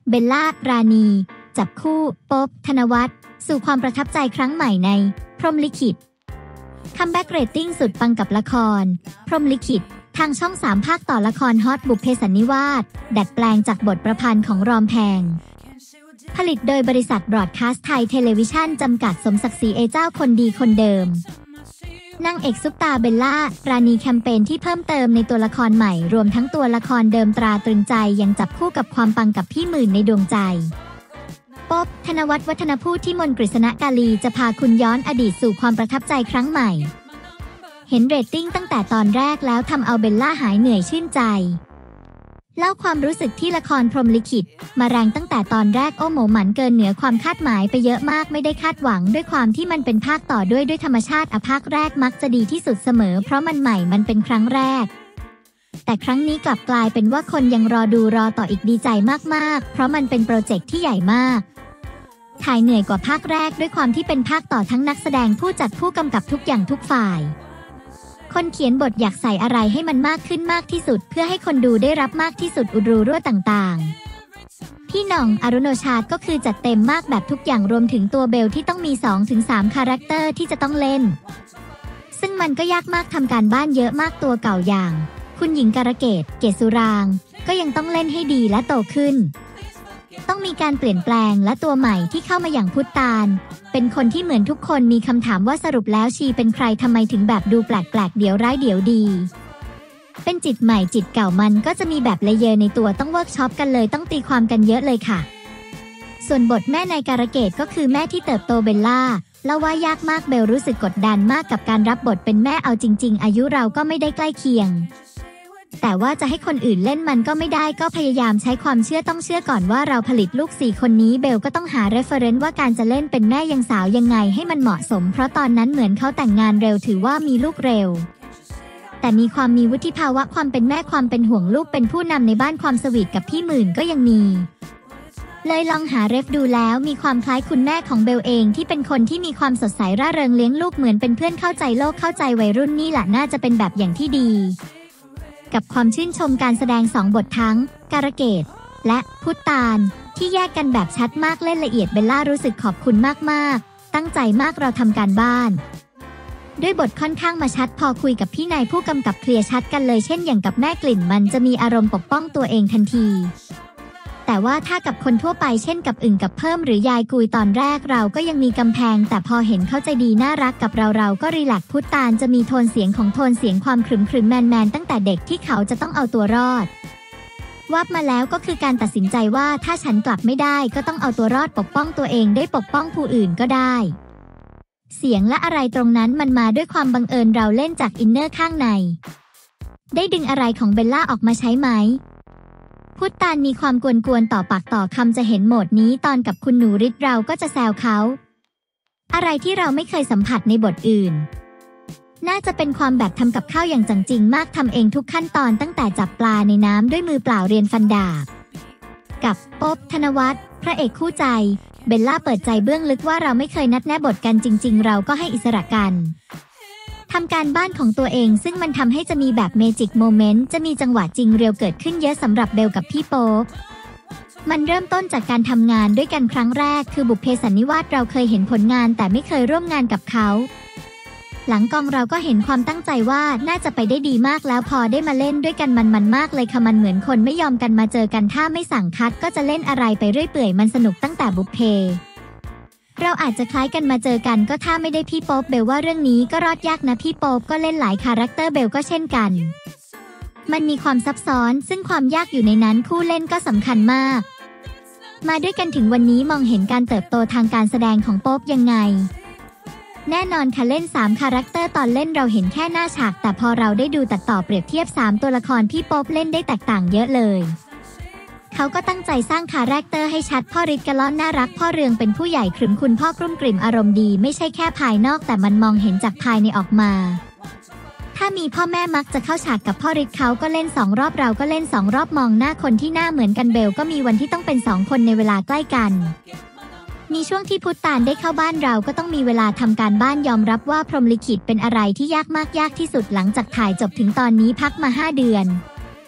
เบลล่า ราณี จับคู่ โป๊ป ธนวัฒน์สู่ความประทับใจครั้งใหม่ใน พรหมลิขิต คัมแบ็กเรตติ้งสุดปังกับละคร พรหมลิขิต ทางช่อง 3 ภาคต่อละครฮอตบุพเพสันนิวาสดัดแปลงจากบทประพันธ์ของรอมแพงผลิตโดยบริษัทบรอดคาสต์ไทยเทเลวิชั่นจำกัดสมศักดิ์ศรีเจ้าคนดีคนเดิมนางเอกซุปตาเบลล่า ราณีแคมเปญที่เพิ่มเติมในตัวละครใหม่รวมทั้งตัวละครเดิมตราตรึงใจยังจับคู่กับความปังกับพี่หมื่นในดวงใจโป๊ป ธนวัฒน์วัฒนพูดที่มนต์กฤษณกาลีจะพาคุณย้อนอดีตสู่ความประทับใจครั้งใหม่เห็นเรตติ้งตั้งแต่ตอนแรกแล้วทำเอาเบลล่าหายเหนื่อยชื่นใจเล่าความรู้สึกที่ละครพรหมลิขิตมาแรงตั้งแต่ตอนแรกโอ้โหหมันเกินเหนือความคาดหมายไปเยอะมากไม่ได้คาดหวังด้วยความที่มันเป็นภาคต่อด้วยธรรมชาติภาคแรกมักจะดีที่สุดเสมอเพราะมันใหม่มันเป็นครั้งแรกแต่ครั้งนี้กลับกลายเป็นว่าคนยังรอต่ออีกดีใจมากๆเพราะมันเป็นโปรเจกต์ที่ใหญ่มากถ่ายเหนื่อยกว่าภาคแรกด้วยความที่เป็นภาคต่อทั้งนักแสดงผู้จัดผู้กำกับทุกอย่างทุกฝ่ายคนเขียนบทอยากใส่อะไรให้มันมากขึ้นมากที่สุดเพื่อให้คนดูได้รับมากที่สุดอุดรูรั่วต่างๆพี่หน่อง อรุโนชาติก็คือจัดเต็มมากแบบทุกอย่างรวมถึงตัวเบลที่ต้องมี 2-3 คาแรคเตอร์ที่จะต้องเล่นซึ่งมันก็ยากมากทำการบ้านเยอะมากตัวเก่าอย่างคุณหญิงการะเกด เกศสุรางค์ก็ยังต้องเล่นให้ดีและโตขึ้นต้องมีการเปลี่ยนแปลงและตัวใหม่ที่เข้ามาอย่างพุทธานเป็นคนที่เหมือนทุกคนมีคำถามว่าสรุปแล้วชีเป็นใครทำไมถึงแบบดูแปลกๆเดี๋ยวร้ายเดี๋ยวดีเป็นจิตใหม่จิตเก่ามันก็จะมีแบบเลเยอร์ในตัวต้องเวิร์กช็อปกันเลยต้องตีความกันเยอะเลยค่ะส่วนบทแม่ในการะเกดก็คือแม่ที่เติบโตเบลล่าเล่าว่ายากมากเบลรู้สึกกดดันมากกับการรับบทเป็นแม่เอาจริงๆอายุเราก็ไม่ได้ใกล้เคียงแต่ว่าจะให้คนอื่นเล่นมันก็ไม่ได้ก็พยายามใช้ความเชื่อต้องเชื่อก่อนว่าเราผลิตลูก4คนนี้เบลก็ต้องหา reference ว่าการจะเล่นเป็นแม่ยังสาวยังไงให้มันเหมาะสมเพราะตอนนั้นเหมือนเขาแต่งงานเร็วถือว่ามีลูกเร็วแต่มีความมีวุฒิภาวะความเป็นแม่ความเป็นห่วงลูกเป็นผู้นำในบ้านความสวีทกับพี่หมื่นก็ยังมีเลยลองหาเรฟดูแล้วมีความคล้ายคุณแม่ของเบลเองที่เป็นคนที่มีความสดใสร่าเริงเลี้ยงลูกเหมือนเป็นเพื่อนเข้าใจโลกเข้าใจวัยรุ่นนี่แหละน่าจะเป็นแบบอย่างที่ดีกับความชื่นชมการแสดง2บททั้งการะเกดและพุทธานที่แยกกันแบบชัดมากเล่นละเอียดเบลล่ารู้สึกขอบคุณมากๆตั้งใจมากเราทำการบ้านด้วยบทค่อนข้างมาชัดพอคุยกับพี่นายผู้กำกับเคลียร์ชัดกันเลยเช่นอย่างกับแม่กลิ่นมันจะมีอารมณ์ปกป้องตัวเองทันทีแต่ว่าถ้ากับคนทั่วไปเช่นกับอึ่งกับเพิ่มหรือยายกุยตอนแรกเราก็ยังมีกำแพงแต่พอเห็นเขาใจดีน่ารักกับเราก็รีแลกซ์พุทธานจะมีโทนเสียงของโทนเสียงความขรึมแมนตั้งแต่เด็กที่เขาจะต้องเอาตัวรอดวับมาแล้วก็คือการตัดสินใจว่าถ้าฉันกลับไม่ได้ก็ต้องเอาตัวรอดปกป้องตัวเองได้ปกป้องผู้อื่นก็ได้เสียงและอะไรตรงนั้นมันมาด้วยความบังเอิญเราเล่นจากอินเนอร์ข้างในได้ดึงอะไรของเบลล่าออกมาใช้ไหมพุทธานมีความกวนต่อปากต่อคำจะเห็นโหมดนี้ตอนกับคุณหนูฤทธิ์เราก็จะแซวเขาอะไรที่เราไม่เคยสัมผัสในบทอื่นน่าจะเป็นความแบบทำกับข้าวอย่างจังจริงมากทำเองทุกขั้นตอนตั้งแต่จับปลาในน้ำด้วยมือเปล่าเรียนฟันดาบกับโป๊ป ธนวัฒน์พระเอกคู่ใจเบลล่าเปิดใจเบื้องลึกว่าเราไม่เคยนัดแนะบทกันจริงๆเราก็ให้อิสระกันทำการบ้านของตัวเองซึ่งมันทำให้จะมีแบบเมจิกโมเมนต์จะมีจังหวะจริงเรียวเกิดขึ้นเยอะสำหรับเบลกับพี่โป๊ปมันเริ่มต้นจากการทำงานด้วยกันครั้งแรกคือบุพเพสันนิวาสเราเคยเห็นผลงานแต่ไม่เคยร่วมงานกับเขาหลังกองเราก็เห็นความตั้งใจว่าน่าจะไปได้ดีมากแล้วพอได้มาเล่นด้วยกันมันมากเลยค่ะมันเหมือนคนไม่ยอมกันมาเจอกันถ้าไม่สั่งคัดก็จะเล่นอะไรไปเรื่อยเปื่อยมันสนุกตั้งแต่บุพเพเราอาจจะคล้ายกันมาเจอกันก็ถ้าไม่ได้พี่โป๊ปเบลว่าเรื่องนี้ก็รอดยากนะพี่โป๊ปก็เล่นหลายคาแรคเตอร์เบลก็เช่นกันมันมีความซับซ้อนซึ่งความยากอยู่ในนั้นคู่เล่นก็สำคัญมากมาด้วยกันถึงวันนี้มองเห็นการเติบโตทางการแสดงของโป๊ปยังไงแน่นอนค่ะเล่น3คาแรคเตอร์ตอนเล่นเราเห็นแค่หน้าฉากแต่พอเราได้ดูตัดต่อเปรียบเทียบ3ตัวละครพี่โป๊ปเล่นได้แตกต่างเยอะเลยเขาก็ตั้งใจสร้างคาแรคเตอร์ให้ชัดพ่อฤทธิ์กะล้อนน่ารักพ่อเรืองเป็นผู้ใหญ่ขรึมคุณพ่อกรุ่มกริ่มอารมณ์ดีไม่ใช่แค่ภายนอกแต่มันมองเห็นจากภายในออกมาถ้ามีพ่อแม่มักจะเข้าฉากกับพ่อฤทธิ์เขาก็เล่น2รอบเราก็เล่น2รอบมองหน้าคนที่หน้าเหมือนกันเบลก็มีวันที่ต้องเป็น2คนในเวลาใกล้กันมีช่วงที่พุทธานได้เข้าบ้านเราก็ต้องมีเวลาทำการบ้านยอมรับว่าพรหมลิขิตเป็นอะไรที่ยากมากยากที่สุดหลังจากถ่ายจบถึงตอนนี้พักมา5 เดือน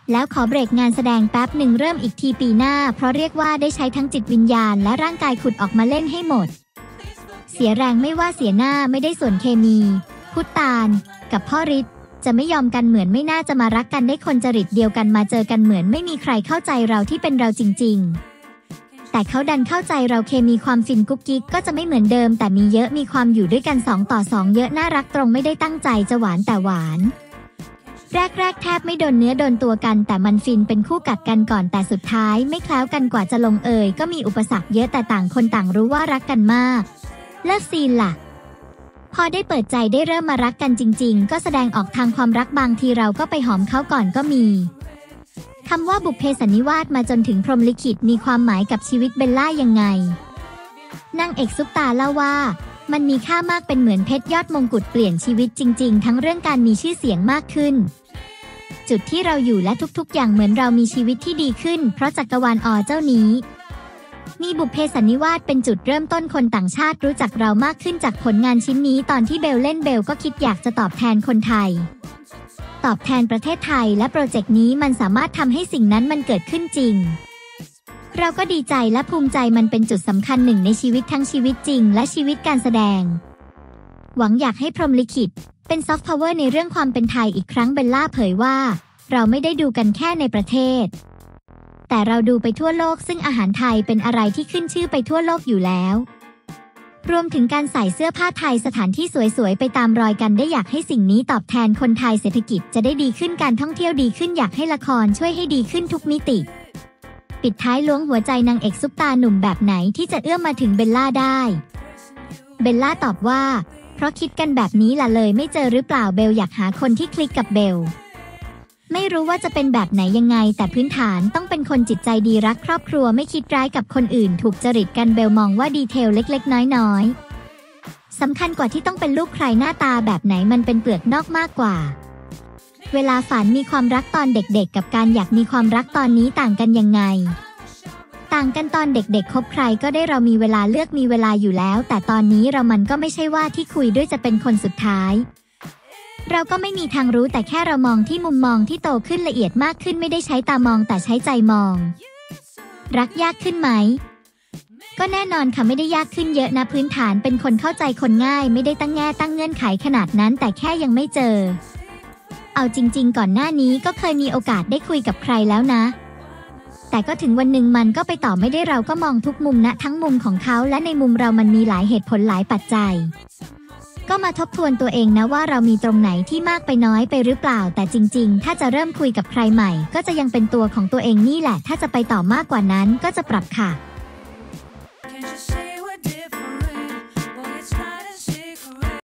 แล้วขอเบรกงานแสดงแป๊บหนึ่งเริ่มอีกทีปีหน้าเพราะเรียกว่าได้ใช้ทั้งจิตวิญญาณและร่างกายขุดออกมาเล่นให้หมดเสียแรงไม่ว่าเสียหน้าไม่ได้ส่วนเคมีพุทธานกับพ่อฤทธิ์จะไม่ยอมกันเหมือนไม่น่าจะมารักกันได้คนจริตเดียวกันมาเจอกันเหมือนไม่มีใครเข้าใจเราที่เป็นเราจริงๆแต่เขาดันเข้าใจเราเคมีความฟินกุ๊กกิ๊กก็จะไม่เหมือนเดิมแต่มีเยอะมีความอยู่ด้วยกัน2 ต่อ 2เยอะน่ารักตรงไม่ได้ตั้งใจจะหวานแต่หวานแรกแทบไม่โดนเนื้อโดนตัวกันแต่มันฟินเป็นคู่กัดกันก่อนแต่สุดท้ายไม่แคล้วกันกว่าจะลงเอยก็มีอุปสรรคเยอะแต่ต่างคนต่างรู้ว่ารักกันมากเลิฟซีนล่ะพอได้เปิดใจได้เริ่มมารักกันจริงๆก็แสดงออกทางความรักบางทีเราก็ไปหอมเขาก่อนก็มีคำว่าบุพเพสันนิวาสมาจนถึงพรหมลิขิตมีความหมายกับชีวิตเบลล่ายังไงนางเอกซุปตาเล่าว่ามันมีค่ามากเป็นเหมือนเพชรยอดมงกุฎเปลี่ยนชีวิตจริงๆทั้งเรื่องการมีชื่อเสียงมากขึ้นจุดที่เราอยู่และทุกๆอย่างเหมือนเรามีชีวิตที่ดีขึ้นเพราะจักรวาลเจ้านี้มีบุพเพสันนิวาสเป็นจุดเริ่มต้นคนต่างชาติรู้จักเรามากขึ้นจากผลงานชิ้นนี้ตอนที่เบลเล่นเบลก็คิดอยากจะตอบแทนคนไทยตอบแทนประเทศไทยและโปรเจกต์นี้มันสามารถทำให้สิ่งนั้นมันเกิดขึ้นจริงเราก็ดีใจและภูมิใจมันเป็นจุดสำคัญหนึ่งในชีวิตทั้งชีวิตจริงและชีวิตการแสดงหวังอยากให้พรหมลิขิตเป็นซอฟต์พาวเวอร์ในเรื่องความเป็นไทยอีกครั้งเบลล่าเผยว่าเราไม่ได้ดูกันแค่ในประเทศแต่เราดูไปทั่วโลกซึ่งอาหารไทยเป็นอะไรที่ขึ้นชื่อไปทั่วโลกอยู่แล้วรวมถึงการใส่เสื้อผ้าไทยสถานที่สวยๆไปตามรอยกันได้อยากให้สิ่งนี้ตอบแทนคนไทยเศรษฐกิจจะได้ดีขึ้นการท่องเที่ยวดีขึ้นอยากให้ละครช่วยให้ดีขึ้นทุกมิติปิดท้ายล้วงหัวใจนางเอกซุปตาหนุ่มแบบไหนที่จะเอื้อมมาถึงเบลล่าได้เบลล่าตอบว่าเพราะคิดกันแบบนี้ล่ะเลยไม่เจอหรือเปล่าเบลอยากหาคนที่คลิกกับเบลไม่รู้ว่าจะเป็นแบบไหนยังไงแต่พื้นฐานต้องเป็นคนจิตใจดีรักครอบครัวไม่คิดร้ายกับคนอื่นถูกจริตกันเบลมองว่าดีเทลเล็กๆน้อยๆสำคัญกว่าที่ต้องเป็นลูกใครหน้าตาแบบไหนมันเป็นเปลือกนอกมากกว่าเวลาฝันมีความรักตอนเด็กๆกับการอยากมีความรักตอนนี้ต่างกันยังไงต่างกันตอนเด็กๆคบใครก็ได้เรามีเวลาเลือกมีเวลาอยู่แล้วแต่ตอนนี้เรามันก็ไม่ใช่ว่าที่คุยด้วยจะเป็นคนสุดท้ายเราก็ไม่มีทางรู้แต่แค่เรามองที่มุมมองที่โตขึ้นละเอียดมากขึ้นไม่ได้ใช้ตามองแต่ใช้ใจมองรักยากขึ้นไหมก็แน่นอนค่ะไม่ได้ยากขึ้นเยอะนะพื้นฐานเป็นคนเข้าใจคนง่ายไม่ได้ตั้งแง่ตั้งเงื่อนไขขนาดนั้นแต่แค่ยังไม่เจอเอาจริงๆก่อนหน้านี้ก็เคยมีโอกาสได้คุยกับใครแล้วนะแต่ก็ถึงวันหนึ่งมันก็ไปต่อไม่ได้เราก็มองทุกมุมนะทั้งมุมของเขาและในมุมเรามันมีหลายเหตุผลหลายปัจจัยก็มาทบทวนตัวเองนะว่าเรามีตรงไหนที่มากไปน้อยไปหรือเปล่าแต่จริงๆถ้าจะเริ่มคุยกับใครใหม่ก็จะยังเป็นตัวของตัวเองนี่แหละถ้าจะไปต่อมากกว่านั้นก็จะปรับค่ะ